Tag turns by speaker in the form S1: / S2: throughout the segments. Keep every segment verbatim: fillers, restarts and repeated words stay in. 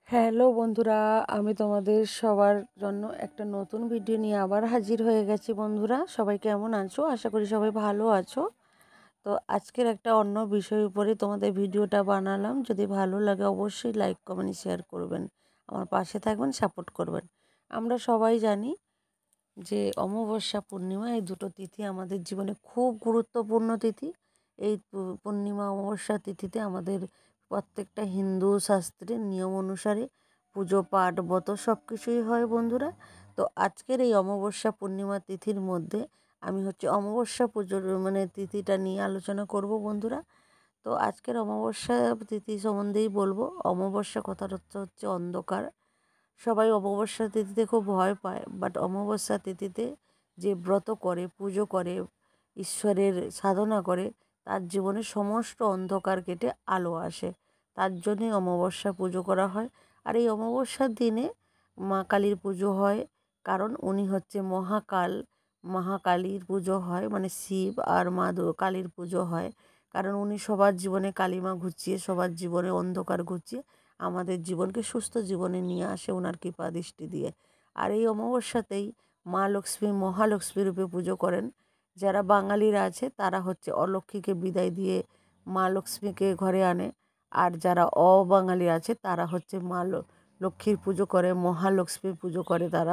S1: Hello বন্ধুরা, আমি তোমাদের সবার জন্য একটা নতুন ভিডিও নিয়ে আবার হাজির হয়ে গেছি। বন্ধুরা সবাই কেমন আছো? আশা করি সবাই ভালো আছো। তো আজকের একটা অন্য বিষয়ের উপরে তোমাদের ভিডিওটা বানালাম। যদি ভালো লাগে অবশ্যই লাইক কমেন্ট শেয়ার করবেন, আমার পাশে থাকবেন, সাপোর্ট করবেন। আমরা সবাই জানি যে অমাবস্যা পূর্ণিমা এই দুটো তিথি আমাদের জীবনে খুব গুরুত্বপূর্ণ তিথি। এই পূর্ণিমা অমাবস্যা তিথিতে আমাদের প্রত্যেকটা হিন্দু শাস্ত্রের নিয়ম অনুসারে পুজো পাঠ ব্রত সব কিছুই হয় বন্ধুরা। তো আজকের এই অমাবস্যা পূর্ণিমা তিথির মধ্যে আমি হচ্ছে অমাবস্যা পুজোর মানে তিথিটা নিয়ে আলোচনা করব বন্ধুরা। তো আজকের অমাবস্যা তিথি সম্বন্ধেই বলবো। অমাবস্যা কথার অর্থ হচ্ছে অন্ধকার। সবাই অমাবস্যা তিথিতে খুব ভয় পায়, বাট অমাবস্যা তিথিতে যে ব্রত করে, পুজো করে, ঈশ্বরের সাধনা করে, তার জীবনে সমস্ত অন্ধকার কেটে আলো আসে। তার জন্যই অমাবস্যা পুজো করা হয়। আর এই অমাবস্যার দিনে মা কালীর পুজো হয়, কারণ উনি হচ্ছে মহাকাল। মহাকালীর পুজো হয়, মানে শিব আর মা কালীর পুজো হয়, কারণ উনি সবার জীবনে কালিমা ঘুচিয়ে, সবার জীবনে অন্ধকার ঘুচিয়ে আমাদের জীবনকে সুস্থ জীবনে নিয়ে আসে ওনার কৃপা দৃষ্টি দিয়ে। আর এই অমাবস্যাতেই মা লক্ষ্মী মহালক্ষ্মী রূপে পুজো করেন। যারা বাঙালিরা আছে তারা হচ্ছে অলক্ষ্মীকে বিদায় দিয়ে মা লক্ষ্মীকে ঘরে আনে, আর যারা অবাঙালি আছে তারা হচ্ছে মা লক্ষ্মীর পুজো করে, মহালক্ষ্মীর পুজো করে তারা।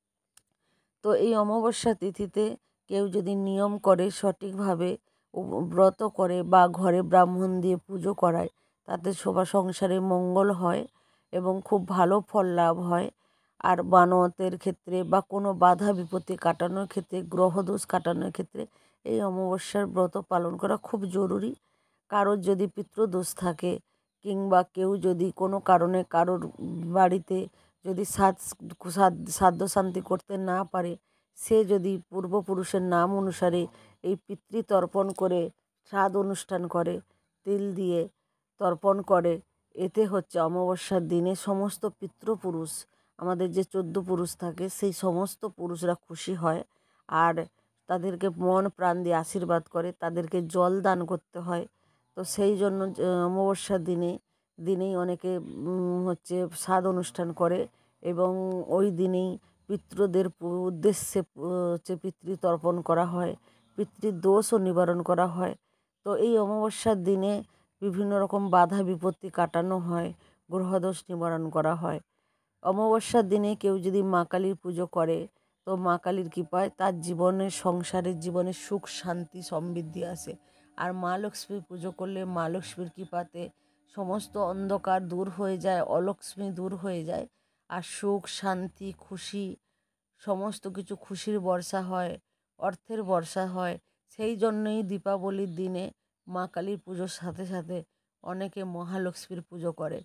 S1: তো এই অমাবস্যা তিথিতে কেউ যদি নিয়ম করে, সঠিকভাবে ব্রত করে বা ঘরে ব্রাহ্মণ দিয়ে পুজো করায়, তাতে সবার সংসারে মঙ্গল হয় এবং খুব ভালো ফল লাভ হয়। আর বানোয়াতের ক্ষেত্রে বা কোনো বাধা বিপত্তি কাটানোর ক্ষেত্রে, গ্রহদোষ কাটানোর ক্ষেত্রে এই অমাবস্যার ব্রত পালন করা খুব জরুরি। কারোর যদি পিতৃদোষ থাকে, কিংবা কেউ যদি কোনো কারণে কারোর বাড়িতে যদি সাদ সাধ্য শান্তি করতে না পারে, সে যদি পূর্বপুরুষের নাম অনুসারে এই পিতৃতর্পণ করে শ্রাদ্ধ অনুষ্ঠান করে, তিল দিয়ে তর্পণ করে, এতে হচ্ছে অমাবস্যার দিনে সমস্ত পিতৃপুরুষ, আমাদের যে চোদ্দ পুরুষ থাকে, সেই সমস্ত পুরুষরা খুশি হয় আর তাদেরকে মন প্রাণ দিয়ে আশীর্বাদ করে, তাদেরকে জল দান করতে হয়। তো সেই জন্য অমাবস্যার দিনে দিনেই অনেকে হচ্ছে শ্রাদ্ধ অনুষ্ঠান করে এবং ওই দিনেই পিতৃদের উদ্দেশ্যে হচ্ছে পিতৃতর্পণ করা হয়, পিতৃদোষও নিবারণ করা হয়। তো এই অমাবস্যার দিনে বিভিন্ন রকম বাধা বিপত্তি কাটানো হয়, গ্রহদোষ নিবারণ করা হয়। অমাবস্যার দিনে কেউ যদি মা কালীর পুজো করে, তো মা কালীর কৃপায় তার জীবনের সংসারের জীবনে সুখ শান্তি সমৃদ্ধি আসে। আর মা লক্ষ্মীর পুজো করলে মা লক্ষ্মীর কৃপাতে সমস্ত অন্ধকার দূর হয়ে যায়, অলক্ষ্মী দূর হয়ে যায়, আর সুখ শান্তি খুশি সমস্ত কিছু খুশির বর্ষা হয়, অর্থের বর্ষা হয়। সেই জন্যই দীপাবলির দিনে মা কালীর পুজোর সাথে সাথে অনেকে মহালক্ষ্মীর পুজো করে,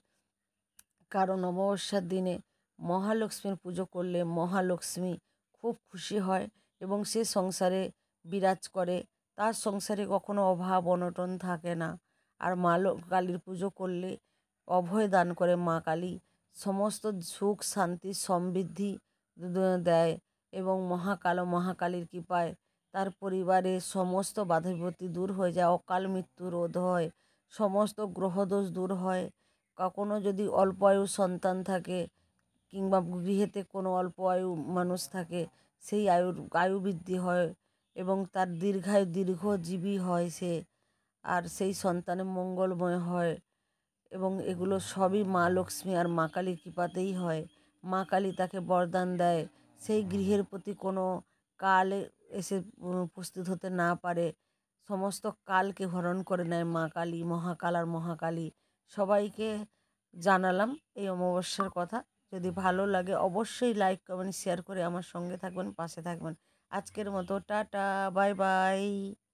S1: কারণ অমাবস্যার দিনে মহালক্ষ্মীর পুজো করলে মহালক্ষ্মী খুব খুশি হয় এবং সে সংসারে বিরাজ করে, তার সংসারে কখনো অভাব অনটন থাকে না। আর মা কালীর পুজো করলে অভয় দান করে মা কালী, সমস্ত সুখ শান্তি সমৃদ্ধি দেয় এবং মহাকাল মহাকালীর কৃপায় তার পরিবারে সমস্ত বাধা বিপত্তি দূর হয়ে যায়, অকাল মৃত্যু রোধ হয়, সমস্ত গ্রহদোষ দূর হয়। কখনো যদি অল্প আয়ু সন্তান থাকে কিংবা গৃহেতে কোনো অল্প আয়ু মানুষ থাকে, সেই আয়ুর আয়ু বৃদ্ধি হয় এবং তার দীর্ঘায়ু দীর্ঘজীবী হয় সে, আর সেই সন্তানের মঙ্গলময় হয়। এবং এগুলো সবই মা লক্ষ্মী আর মা কালীর কৃপাতেই হয়। মা কালী তাকে বরদান দেয়, সেই গৃহের প্রতি কোনো কাল এসে উপস্থিত হতে না পারে, সমস্ত কালকে হরণ করে নেয় মা কালী, মহাকাল আর মহাকালী। সবাইকে জানালাম এই অমাবস্যার কথা। যদি ভালো লাগে অবশ্যই লাইক কমেন্ট শেয়ার করে আমার সঙ্গে থাকবেন, পাশে থাকবেন। আজকের মতো টাটা, বাই বাই।